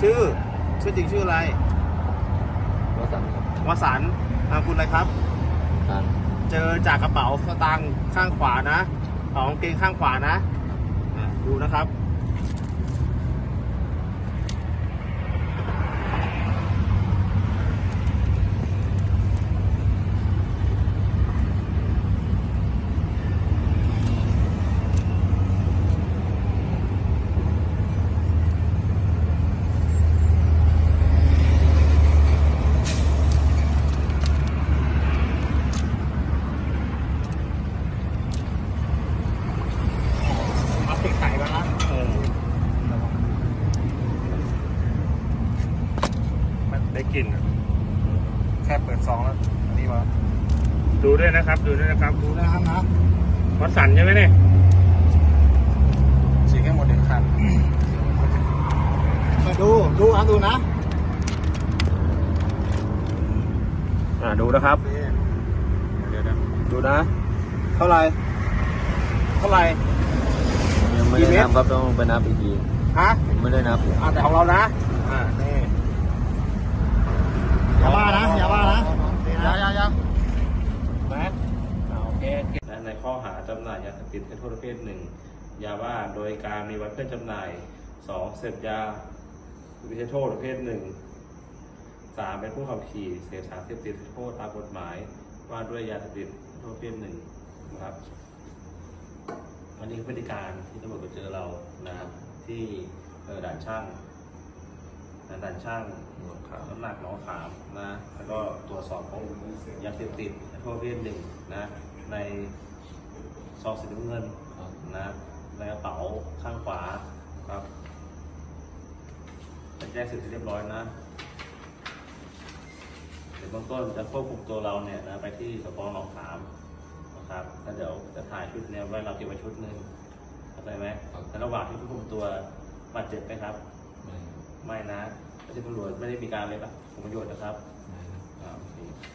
ชื่อจริงชื่ออะไรวสันต์ครับวสันต์นามคุณอะไรครับเจอจากกระเป๋าสตางค์ข้างขวานะของกางเกงข้างขวานะดูนะครับติดไข่แล้วนะมันได้กลิ่นแค่เปิดซองแล้วนี่มาดูด้วยนะครับดูนะครับนะวัดสันใช่ไหมเนี่ยฉีกให้หมดเด็ดขาดมาดูครับดูนะดูนะครับเดี๋ยวดูนะเท่าไหร่ยังไม่ได้นับครับต้องไปนับอีกทีไม่ได้นับแต่ของเรานะนี่อย่าว่านะอย่าโอเคในข้อหาจำหน่ายยาเสพติดให้โทษประเภทหนึ่งยาบ้าโดยการมีไว้เพื่อจำหน่าย2เสพยาวิธีโทษประเภทหนึ่ง3เป็นผู้ขับขี่เสพสารเสพติดโทษตามกฎหมายว่าด้วยยาเสพติดโทษประเภทหนึ่งนะครับอันนี้คือพฤติการที่ตำรวจไปเจอเรานะครับที่ด่านช่างน้ำหนักหนองขามนะแล้วก็ตรวจสอบของยาเสพติดโทษประเภทหนึ่งนะในซองสีน้ำเงินนะในกระเป๋าข้างขวาครับแจ้งสิทธิ์เรียบร้อยนะเดี๋ยวเบื้องต้นจะควบคุมตัวเราเนี่ยนะไปที่สพ.หนองขามนะครับแล้วเดี๋ยวจะถ่ายชุดเนี่ยไว้เราเก็บไว้ชุดหนึ่งเข้าใจไหมในระหว่างที่ควบคุมตัวบาดเจ็บไหมครับไม่นะไม่ใช่ตำรวจไม่ได้มีการเลยปะผลประโยชน์นะครับ